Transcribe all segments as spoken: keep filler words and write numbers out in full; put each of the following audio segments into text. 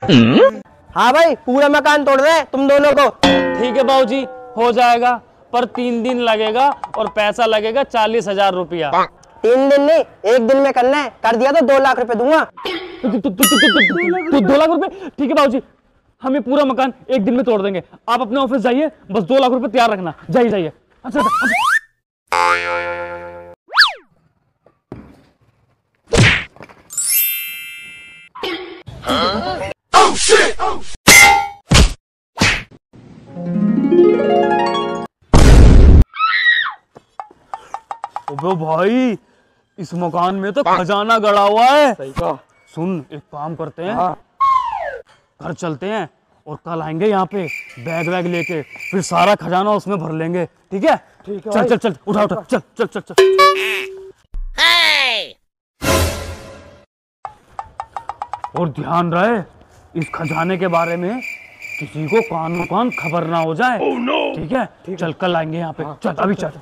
हाँ भाई, पूरा मकान तोड़ रहे हैं तुम दोनों को। ठीक है बाबूजी, हो जाएगा, पर तीन दिन लगेगा और पैसा लगेगा चालीस हजार रुपया। तीन दिन नहीं, एक दिन में करना है। कर दिया तो दो लाख रुपए दूंगा। तो दो लाख रुपए? ठीक है बाबूजी, हम ये पूरा मकान एक दिन में तोड़ देंगे। आप अपने ऑफिस जाइए, बस दो लाख रुपए तैयार रखना। जाइए जाइए। अच्छा अच्छा। ओबे भाई, इस मकान में तो खजाना गड़ा हुआ है। सही कहा। सुन, एक काम करते हैं, घर चलते हैं और कल आएंगे यहाँ पे बैग वैग लेके, फिर सारा खजाना उसमें भर लेंगे। ठीक है? ठीक है। चल चल चल, उठा उठा, चल चल चल चल। और ध्यान रहे, इस खजाने के बारे में किसी को कान कान खबर ना हो जाए। oh, no. ठीक है? ठीक चल, कल आएंगे यहाँ पे। हाँ, चल, चल अभी चल।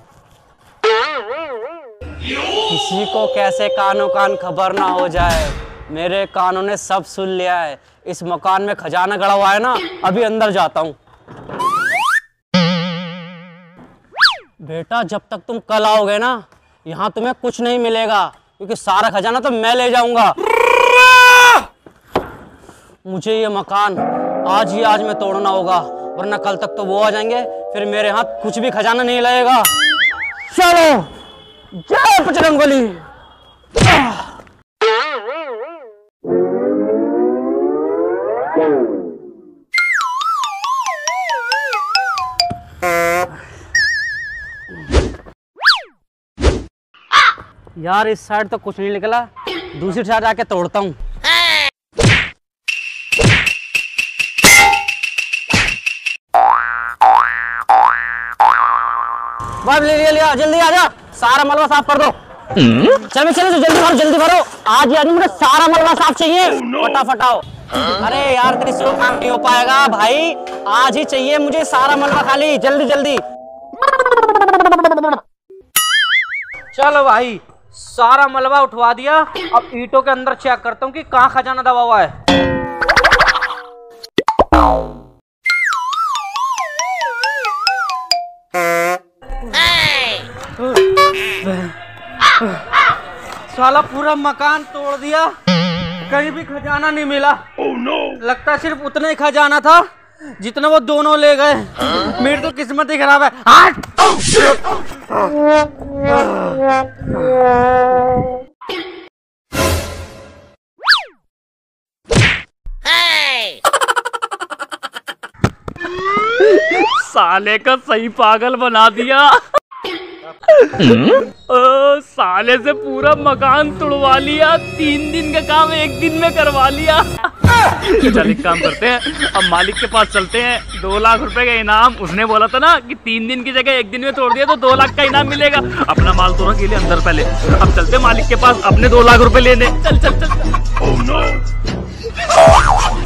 किसी को कैसे कानों कान खबर ना हो जाए, मेरे कानों ने सब सुन लिया है। इस मकान में खजाना गड़ा हुआ है ना, अभी अंदर जाता हूँ। बेटा, जब तक तुम कल आओगे ना, यहाँ तुम्हें कुछ नहीं मिलेगा, क्योंकि सारा खजाना तो मैं ले जाऊंगा। मुझे ये मकान आज ही आज में तोड़ना होगा, वरना कल तक तो वो आ जाएंगे, फिर मेरे हाथ कुछ भी खजाना नहीं लगेगा। चलो, जय बजरंगबली। यार, इस साइड तो कुछ नहीं निकला, दूसरी साइड आके तोड़ता हूँ। ले लिया, लिया, जल्दी आ जा, सारा मलबा साफ कर दो। चलो चलो, जल्दी भरो जल्दी भरो, आज ही आज मुझे सारा मलबा साफ चाहिए। फटाफट आओ। अरे यार, तेरी से काम नहीं हो पाएगा भाई, आज ही चाहिए मुझे सारा मलबा खाली, जल्दी जल्दी। चलो भाई, सारा मलबा उठवा दिया, अब ईंटों के अंदर चेक करता हूँ कि कहाँ खजाना दबा हुआ है। साला पूरा मकान तोड़ दिया, कहीं भी खजाना नहीं मिला। oh, no. लगता है सिर्फ उतना ही खजाना था जितना वो दोनों ले गए। मेरी तो किस्मत ही खराब है। oh, साले का सही पागल बना दिया। ओ, साले से पूरा मकान तोड़वा लिया, तीन दिन का काम एक दिन में करवा लिया। चल, एक काम करते हैं, अब मालिक के पास चलते हैं, दो लाख रुपए का इनाम। उसने बोला था ना कि तीन दिन की जगह एक दिन में तोड़ दिया तो दो लाख का इनाम मिलेगा। अपना माल तोड़ने के लिए अंदर पहले, अब चलते मालिक के पास अपने दो लाख रुपए लेने। चल चल चल, चल। oh, no.